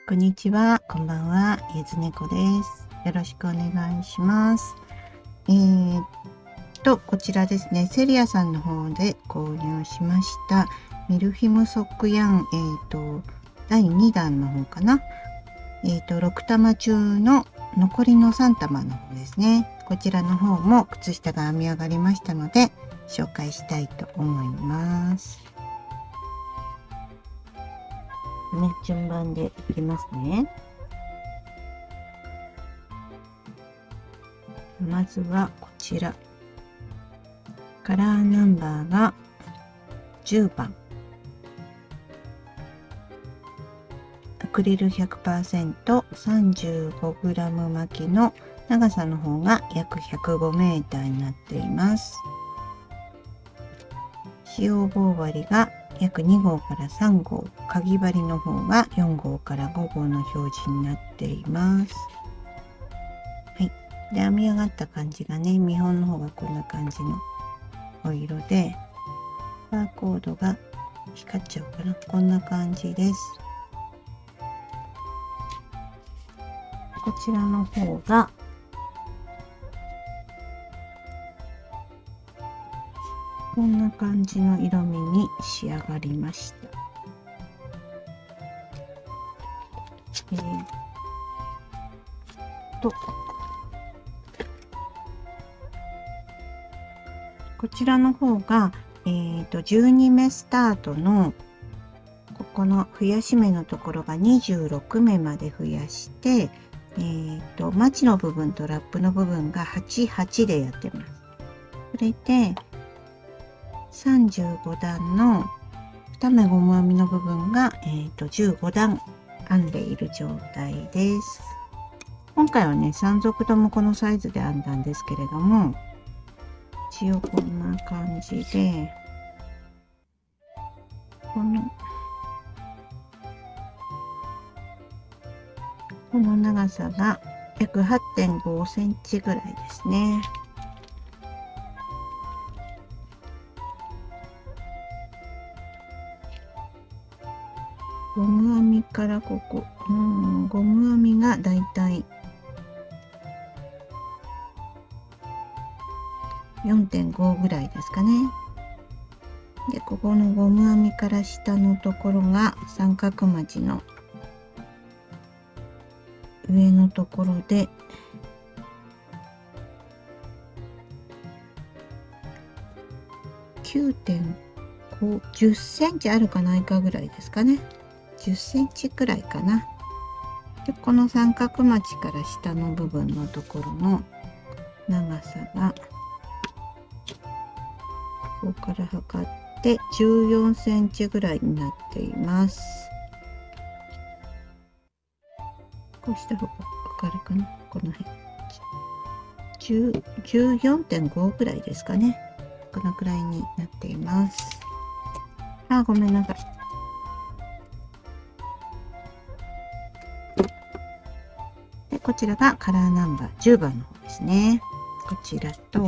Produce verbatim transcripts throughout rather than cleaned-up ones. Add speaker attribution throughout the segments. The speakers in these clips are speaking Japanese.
Speaker 1: こんにちは、こんばんは、ゆずねこです。よろしくお願いします。えー、っと、こちらですね、セリアさんの方で購入しました、ミルフィムソックヤン、えー、っと、だいにだんの方かな。えー、っと、ろくたま中の残りのさんたまの方ですね。こちらの方も靴下が編み上がりましたので、紹介したいと思います。ね、順番でいきますね。まずはこちら。カラーナンバーがじゅうばん。アクリル ひゃくパーセント、さんじゅうごグラム 巻きの長さの方が約ひゃくごメーターになっています。使用棒針が約に号からさん号、かぎ針の方がよん号からご号の表示になっています。はい。で、編み上がった感じがね、見本の方がこんな感じのお色で、バーコードが光っちゃうかな。こんな感じです。こちらの方がこんな感じの色味に仕上がりました。えー、とこちらの方が、えー、とじゅうにめスタートのここの増やし目のところがにじゅうろくめまで増やして、えー、とマチの部分とラップの部分がはち、はちでやってます。それでさんじゅうごだんのに目ゴム編みの部分が、えー、とじゅうごだん編んでいる状態です。今回はねさん族ともこのサイズで編んだんですけれども、一応こんな感じでこのこの長さが約 はってんごセンチぐらいですね。ゴム編みからここ、うん、ゴム編みがだいたい よんてんご ぐらいですかね。で、ここのゴム編みから下のところが三角まちの上のところできゅうてんご、じゅっセンチあるかないかぐらいですかね。じゅっセンチくらいかな。で、この三角まちから下の部分のところの長さがここから測ってじゅうよんセンチぐらいになっています。こうした方がわかるかな。この辺 じゅうよんてんご ぐらいですかね。このくらいになっています。あ、ごめんなさい。で、こちらがカラーナンバーじゅうばんの方ですね。こちらと、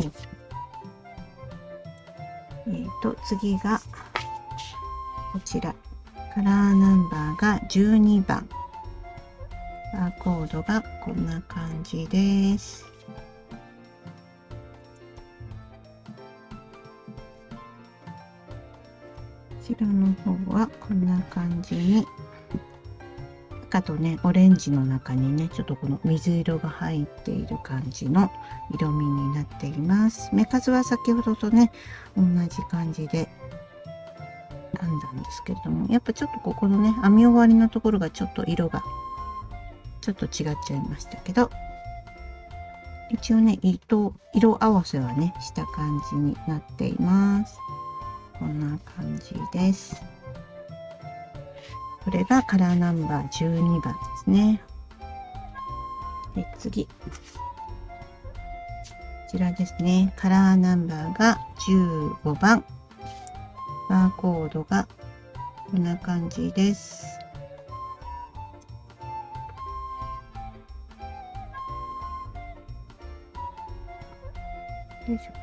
Speaker 1: えーと、次がこちら。カラーナンバーがじゅうにばん。バーコードがこんな感じです。こちらの方はこんな感じに、赤とねオレンジの中にねちょっとこの水色が入っている感じの色味になっています。目数は先ほどとね同じ感じで編んだんですけれども、やっぱちょっとここのね編み終わりのところがちょっと色がちょっと違っちゃいましたけど、一応ね糸色合わせはねした感じになっています。こんな感じです。これがカラーナンバーじゅうにばんですね。で、次。こちらですね。カラーナンバーがじゅうごばん。バーコードがこんな感じです。よいしょ。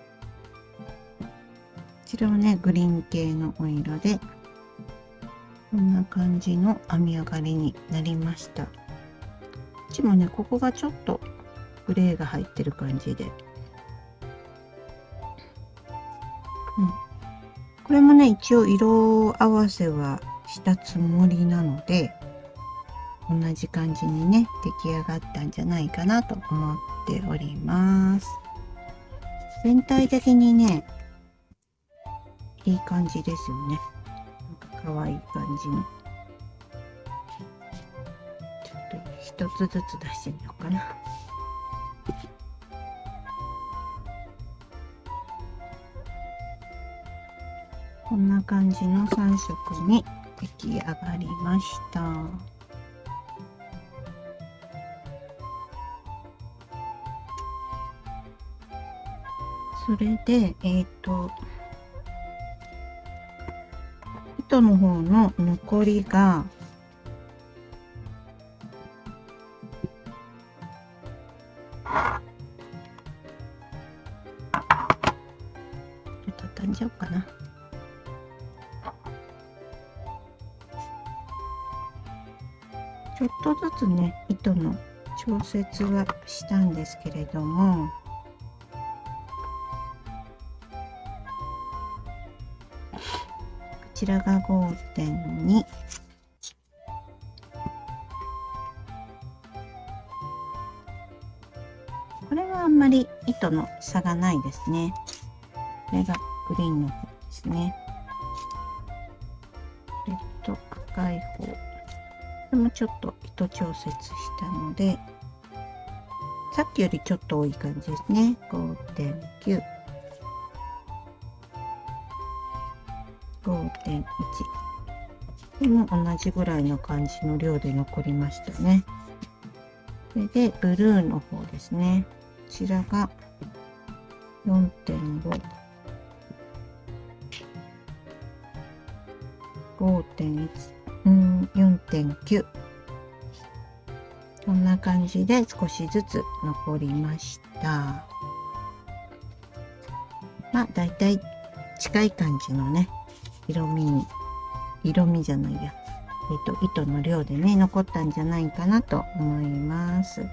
Speaker 1: こちらはね、グリーン系のお色で、 こんな感じの編み上がりになりました。こっちもね、ここがちょっとグレーが入ってる感じで、うん、これもね、一応色合わせはしたつもりなので、同じ感じにね、出来上がったんじゃないかなと思っております。全体的にね、いい感じですよね。なんか可愛い感じの。ちょっと一つずつ出してみようかな。こんな感じのさん色に出来上がりました。それで、えっと、糸の方の残りが、畳んじゃおうかな。ちょっとずつね、糸の調節はしたんですけれども、こちらが ごてんに、これはあんまり糸の差がないですね。これがグリーンの方ですね。えっと赤い方、これもちょっと糸調節したので、さっきよりちょっと多い感じですね。ごてんきゅう、ごてんいち、これも同じぐらいの感じの量で残りましたね。それでブルーの方ですね。こちらが よんてんご、ごてんいち、うん、よんてんきゅう。こんな感じで少しずつ残りました。まあ、だいたい近い感じのね、色味に、色味じゃないや、えっと、糸の量でね、残ったんじゃないかなと思います。はい。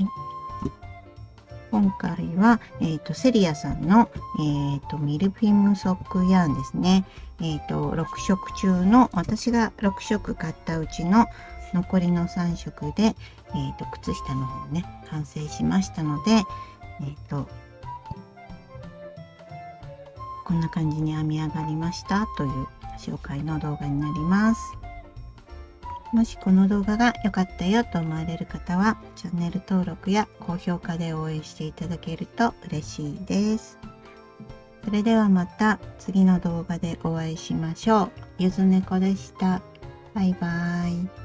Speaker 1: 今回は、えっと、セリアさんの、えっと、ミルフィムソックヤーンですね。えっと、ろく色中の、私がろく色買ったうちの残りのさん色で、えっと、靴下の方ね、完成しましたので、えっと、こんな感じに編み上がりましたという紹介の動画になります。もしこの動画が良かったよと思われる方は、チャンネル登録や高評価で応援していただけると嬉しいです。それではまた次の動画でお会いしましょう。ゆずねこでした。バイバイ。